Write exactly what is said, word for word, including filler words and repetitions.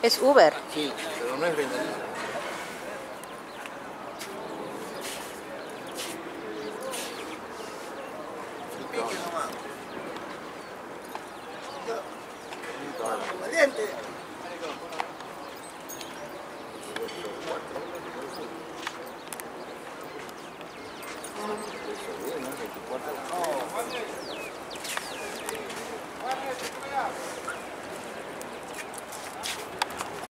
Es Uber. Sí, pero no es veinticinco. Valiente. veinticuatro.